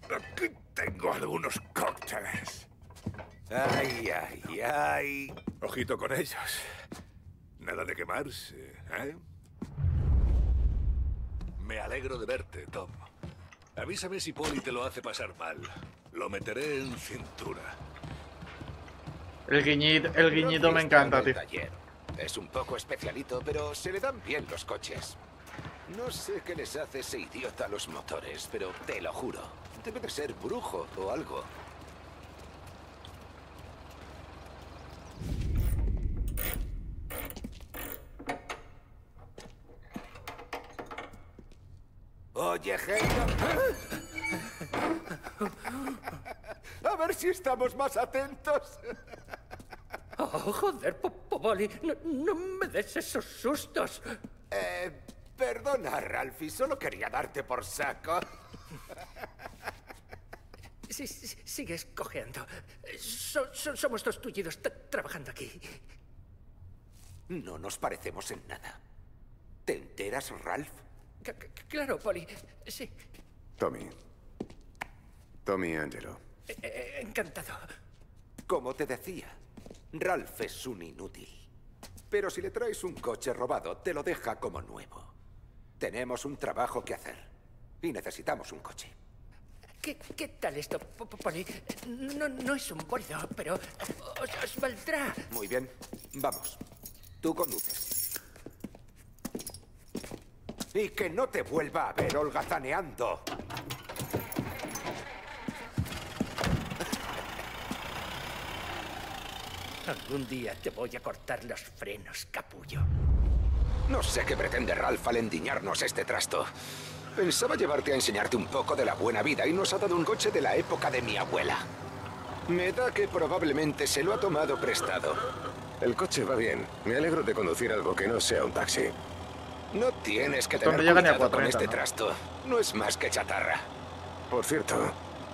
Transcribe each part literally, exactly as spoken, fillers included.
Aquí tengo algunos cócteles. Ay, ay, ay. Ojito con ellos. Nada de quemarse, ¿eh? Me alegro de verte, Tom. Avísame si Polly te lo hace pasar mal. Lo meteré en cintura. El guiñito, el guiñito me encanta, tío. Es un poco especialito, pero se le dan bien los coches. No sé qué les hace ese idiota a los motores, pero te lo juro. Debe de ser brujo o algo. Oye, genio. A ver si estamos más atentos. Oh, joder, Popoli, no, no me des esos sustos. Eh, perdona, Ralphie, solo quería darte por saco. Sí, sí, sigues cojeando. So, so, somos dos tullidos trabajando aquí. No nos parecemos en nada. ¿Te enteras, Ralph? C claro, Polly, sí. Tommy. Tommy Angelo. Eh, eh, encantado. Como te decía, Ralph es un inútil. Pero si le traes un coche robado, te lo deja como nuevo. Tenemos un trabajo que hacer. Y necesitamos un coche. ¿Qué, qué tal esto, Polly? No, no es un bólido, pero os, os valdrá. Muy bien. Vamos. Tú conduces. Y que no te vuelva a ver holgazaneando. Algún día te voy a cortar los frenos, capullo. No sé qué pretende Ralph al endiñarnos este trasto. Pensaba llevarte a enseñarte un poco de la buena vida y nos ha dado un coche de la época de mi abuela. Me da que probablemente se lo ha tomado prestado. El coche va bien. Me alegro de conducir algo que no sea un taxi. No tienes que tener cuidado con este trasto. No es más que chatarra. Por cierto,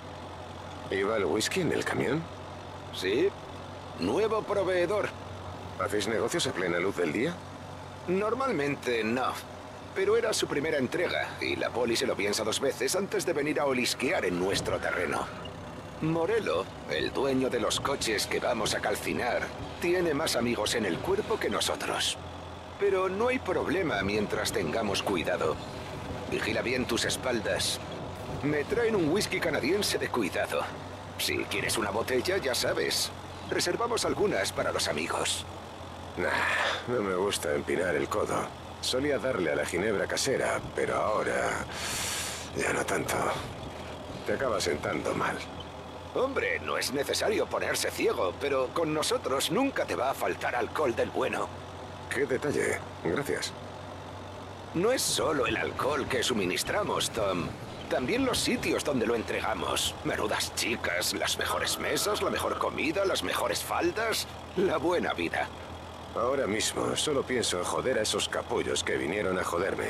¿iba el whisky en el camión? Sí. Nuevo proveedor. ¿Hacéis negocios a plena luz del día? Normalmente no. Pero era su primera entrega y la poli se lo piensa dos veces antes de venir a olisquear en nuestro terreno. Morello, el dueño de los coches que vamos a calcinar, tiene más amigos en el cuerpo que nosotros. Pero no hay problema mientras tengamos cuidado. Vigila bien tus espaldas. Me traen un whisky canadiense de cuidado. Si quieres una botella, ya sabes. Reservamos algunas para los amigos. Nah, no me gusta empinar el codo. Solía darle a la ginebra casera, pero ahora ya no tanto. Te acabas sentando mal. Hombre, no es necesario ponerse ciego, pero con nosotros nunca te va a faltar alcohol del bueno. ¡Qué detalle! Gracias. No es solo el alcohol que suministramos, Tom. También los sitios donde lo entregamos. Menudas chicas, las mejores mesas, la mejor comida, las mejores faldas. La buena vida. Ahora mismo solo pienso en joder a esos capullos que vinieron a joderme.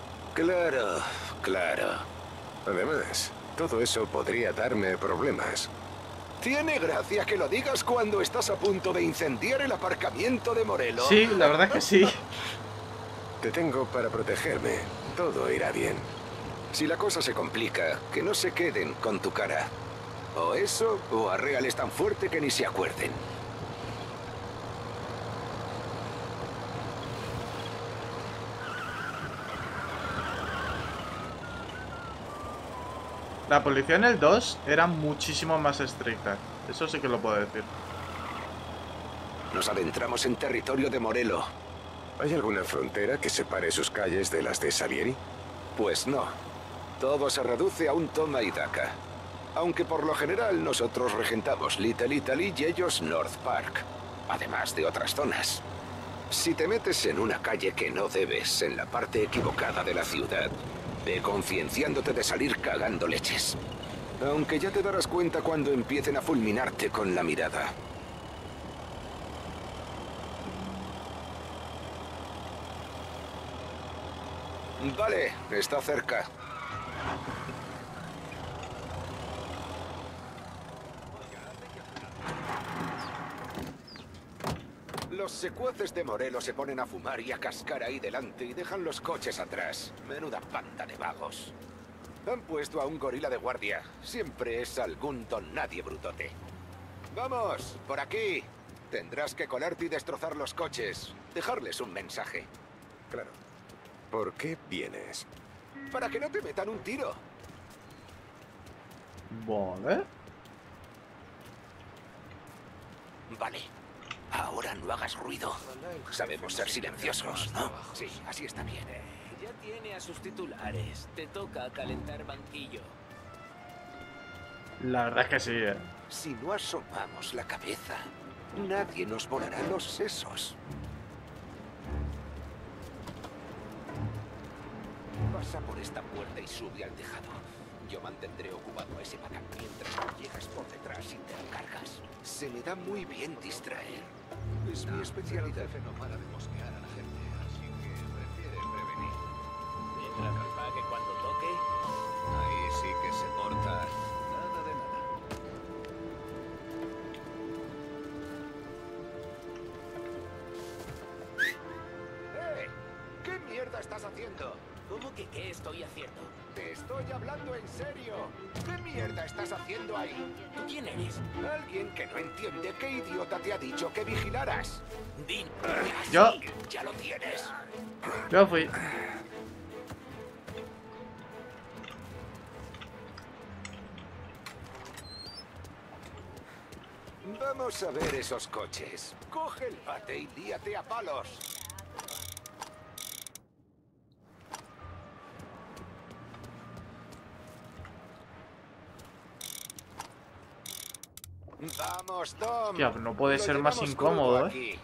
Claro, claro. Además, todo eso podría darme problemas. Tiene gracia que lo digas cuando estás a punto de incendiar el aparcamiento de Morello. Sí, la verdad que sí. Te tengo para protegerme. Todo irá bien. Si la cosa se complica, que no se queden con tu cara. O eso, o arréales tan fuerte que ni se acuerden. La policía en el dos era muchísimo más estricta. Eso sí que lo puedo decir. Nos adentramos en territorio de Morello. ¿Hay alguna frontera que separe sus calles de las de Salieri? Pues no. Todo se reduce a un toma y daca. Aunque por lo general nosotros regentamos Little Italy y ellos North Park. Además de otras zonas. Si te metes en una calle que no debes, en la parte equivocada de la ciudad, ve concienciándote de salir cagando leches. Aunque ya te darás cuenta cuando empiecen a fulminarte con la mirada. Vale, está cerca. Los secuaces de Morello se ponen a fumar y a cascar ahí delante y dejan los coches atrás. Menuda panda de vagos. Han puesto a un gorila de guardia. Siempre es algún don nadie brutote. ¡Vamos! ¡Por aquí! Tendrás que colarte y destrozar los coches. Dejarles un mensaje. Claro. ¿Por qué vienes? Para que no te metan un tiro. Vale. Vale. Ahora no hagas ruido. Sabemos ser silenciosos, ¿no? Sí, así está bien. Ya tiene a sus titulares. Te toca calentar banquillo. La verdad es que sí, ¿eh? Si no asomamos la cabeza, nadie nos volará los sesos. Pasa por esta puerta y sube al tejado. Yo mantendré ocupado a ese patán mientras tú llegas por detrás y te encargas. Se me da muy bien distraer. Es mi especialidad. El jefe no para de mosquear a la gente, así que prefiere prevenir. Mientras me pague cuando toque. Ahí sí que se porta. Nada de nada. ¡Eh! ¿Qué mierda estás haciendo? ¿Cómo que qué estoy haciendo? Te estoy hablando en serio. ¿Qué mierda estás haciendo ahí? ¿Tú quién eres? Alguien que no entiende qué idiota te ha dicho que vigilaras. Din. Yo. Ya lo tienes. Yo fui. Vamos a ver esos coches. Coge el bate y líate a palos. Vamos, Tom. Tía, no puede Lo ser más llevamos incómodo, crudo ¿eh? aquí.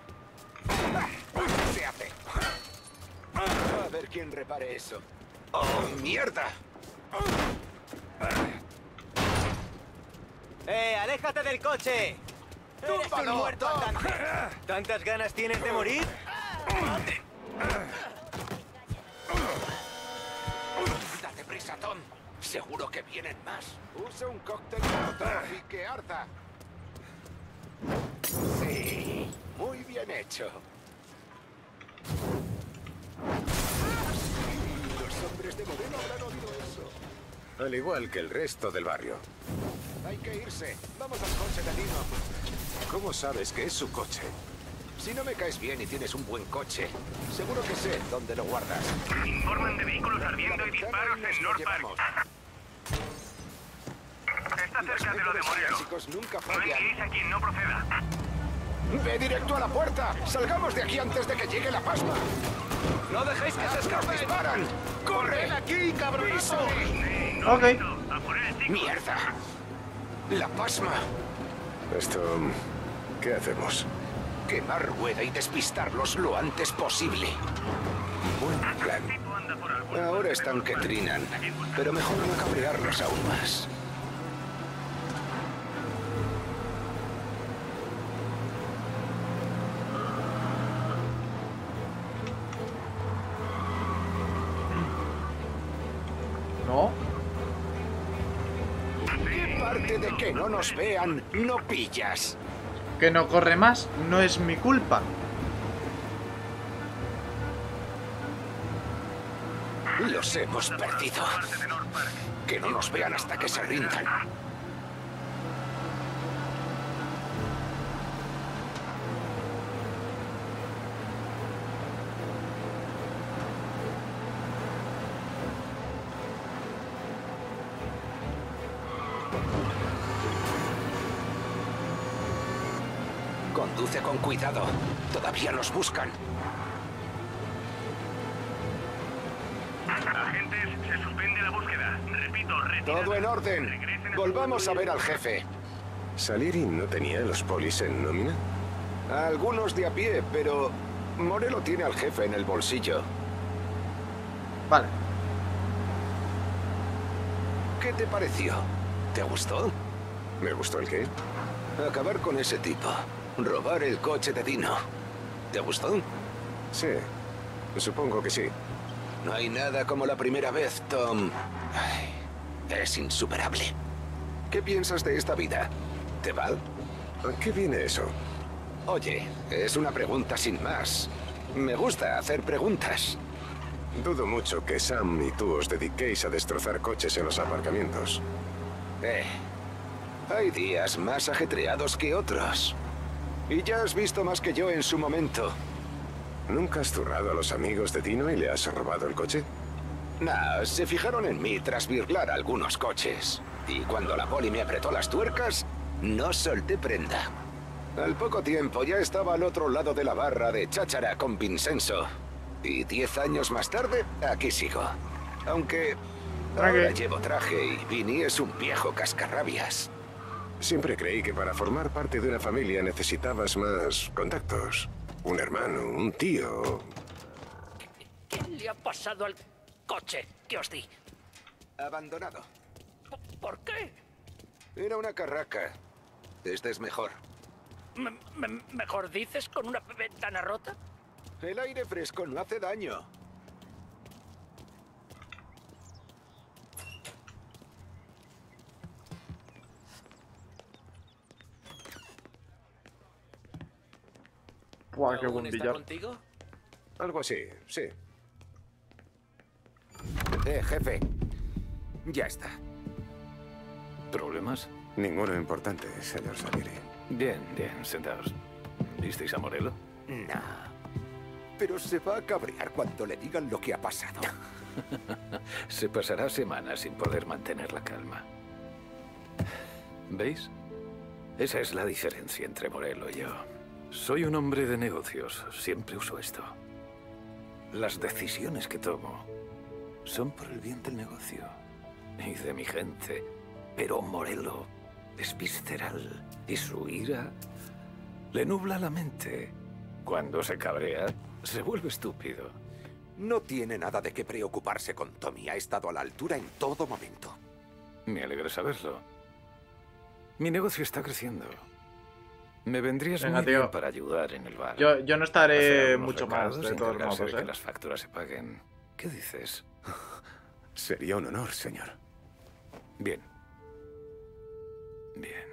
Se hace. A ver quién repare eso. ¡Oh, mierda! ¡Eh, aléjate del coche! ¡Eres un ¡Túmbalo, muerto Tom! andante! ¿Tantas ganas tienes de morir? Date prisa, Tom. Seguro que vienen más. Usa un cóctel molotov y que arda. Sí, muy bien hecho. Los hombres de Moreno habrán oído eso. Al igual que el resto del barrio. Hay que irse. Vamos al coche de Dino. ¿Cómo sabes que es su coche? Si no me caes bien y tienes un buen coche, seguro que sé dónde lo guardas. Informan de vehículos ardiendo y disparos en North Park. Está Los cerca de lo de métodos Moreno. clásicos nunca No fallan. enviéis a quien no proceda. ¡Ve directo a la puerta! ¡Salgamos de aquí antes de que llegue la pasma! ¡No dejéis que se escape! ¡Disparan! ¡Corre! aquí, cabronazo! Ok. A por el chico. ¡Mierda! ¡La pasma! Esto... ¿qué hacemos? Quemar rueda y despistarlos lo antes posible. Buen plan. Tipo anda por algún Ahora están que trinan, pero mejor no cabrearlos aún más. No. ¿Qué parte de que no nos vean no pillas? Que no corre más, no es mi culpa. Los hemos perdido. Que no nos vean hasta que se rindan. Conduce con cuidado. Todavía nos buscan. Agentes, se suspende la búsqueda. Repito, retirada. Todo en orden. Regresen a- Volvamos a ver al jefe. ¿Salieri no tenía a los polis en nómina? Algunos de a pie, pero Moreno tiene al jefe en el bolsillo. Vale. ¿Qué te pareció? ¿Te gustó? ¿Me gustó el qué? Acabar con ese tipo. Robar el coche de Dino. ¿Te gustó? Sí, supongo que sí. No hay nada como la primera vez, Tom. Ay, es insuperable. ¿Qué piensas de esta vida? ¿Te va? ¿A qué viene eso? Oye, es una pregunta sin más. Me gusta hacer preguntas. Dudo mucho que Sam y tú os dediquéis a destrozar coches en los aparcamientos. Eh, hay días más ajetreados que otros. Y ya has visto más que yo en su momento. ¿Nunca has zurrado a los amigos de Dino y le has robado el coche? Nah, se fijaron en mí tras virlar algunos coches. Y cuando la poli me apretó las tuercas, no solté prenda. Al poco tiempo ya estaba al otro lado de la barra de cháchara con Vincenzo. Y diez años más tarde, aquí sigo. Aunque ahora llevo traje y Vinny es un viejo cascarrabias. Siempre creí que para formar parte de una familia necesitabas más contactos. Un hermano, un tío. ¿Qué le ha pasado al coche que os di? Abandonado. ¿Por qué? Era una carraca. Este es mejor. Me, me, ¿Mejor dices con una ventana rota? El aire fresco no hace daño. Buah, qué ¿Aún buen está billar. contigo? Algo así, sí. Eh, jefe. Ya está. ¿Problemas? Ninguno importante, señor Salieri. Bien, bien, sentaos. ¿Visteis a Morello? No. Pero se va a cabrear cuando le digan lo que ha pasado. Se pasará semanas sin poder mantener la calma. ¿Veis? Esa es la diferencia entre Morello y yo. Soy un hombre de negocios. Siempre uso esto. Las decisiones que tomo son por el bien del negocio y de mi gente. Pero Morello es visceral y su ira le nubla la mente. Cuando se cabrea, se vuelve estúpido. No tiene nada de qué preocuparse con Tommy. Ha estado a la altura en todo momento. Me alegra saberlo. Mi negocio está creciendo. Me vendrías Venga, muy tío. bien para ayudar en el bar. Yo, yo no Hacer estaré algunos mucho más, recados, de todos encargarse modos, de que ¿eh? las facturas se paguen. ¿Qué dices? Sería un honor, señor. Bien. Bien.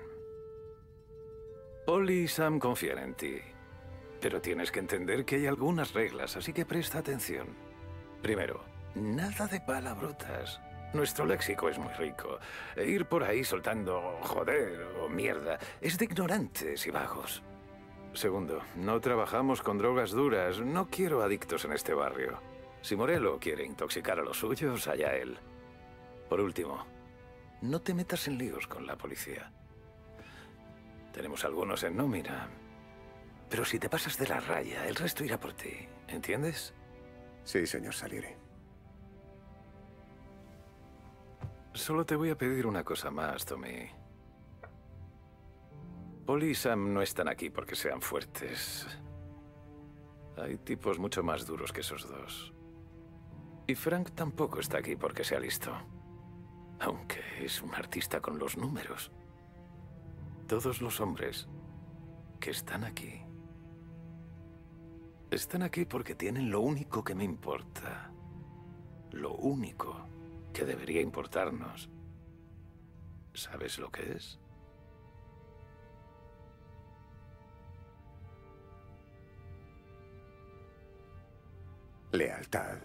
Polly y Sam confían en ti. Pero tienes que entender que hay algunas reglas, así que presta atención. Primero, nada de palabrotas. Nuestro léxico es muy rico. E ir por ahí soltando joder o mierda es de ignorantes y vagos. Segundo, no trabajamos con drogas duras. No quiero adictos en este barrio. Si Morello quiere intoxicar a los suyos, allá él. Por último, no te metas en líos con la policía. Tenemos algunos en nómina. Pero si te pasas de la raya, el resto irá por ti. ¿Entiendes? Sí, señor Salieri. Solo te voy a pedir una cosa más, Tommy. Polly y Sam no están aquí porque sean fuertes. Hay tipos mucho más duros que esos dos. Y Frank tampoco está aquí porque sea listo. Aunque es un artista con los números. Todos los hombres que están aquí están aquí porque tienen lo único que me importa. Lo único que debería importarnos. ¿Sabes lo que es? Lealtad.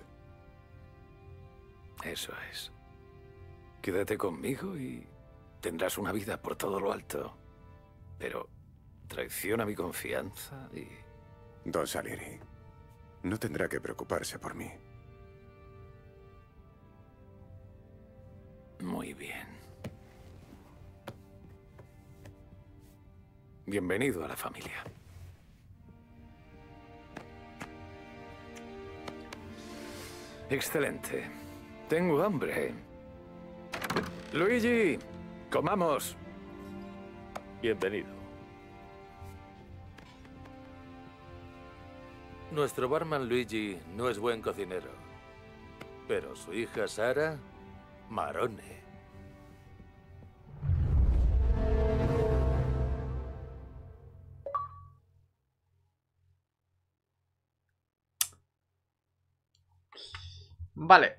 Eso es. Quédate conmigo y tendrás una vida por todo lo alto. Pero traiciona mi confianza y... Don Salieri, no tendrá que preocuparse por mí. Muy bien. Bienvenido a la familia. Excelente. Tengo hambre. Luigi, comamos. Bienvenido. Nuestro barman Luigi no es buen cocinero, pero su hija Sara, marone. Vale.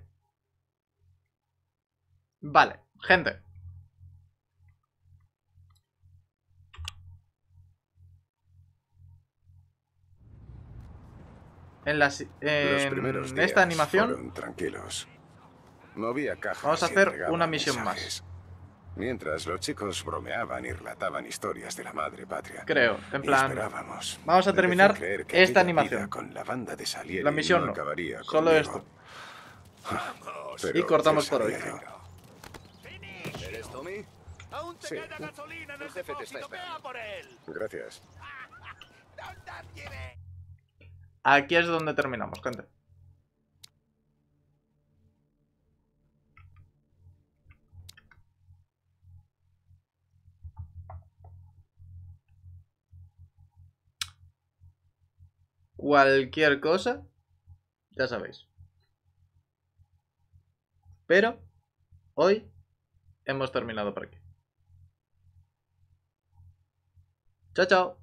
Vale, gente. en, la, en Los primeros días esta animación fueron tranquilos. Movía cajas vamos a y hacer entregaba una misión mensajes. más. Mientras los chicos bromeaban y relataban historias de la madre patria. Creo, en Y plan, esperábamos. vamos a Empecé terminar creer que esta aquella animación. vida con la banda de Salieri La misión no no, acabaría solo conmigo. esto. Pero Y cortamos ¿qué por hoy. sabía yo? ¿Eres Tommy? Aún te Sí. queda gasolina en El el jefe te está depósito. Vea esperando. por él. Gracias. Aquí es donde terminamos, gente. Cualquier cosa, ya sabéis. Pero hoy hemos terminado por aquí. Chao, chao.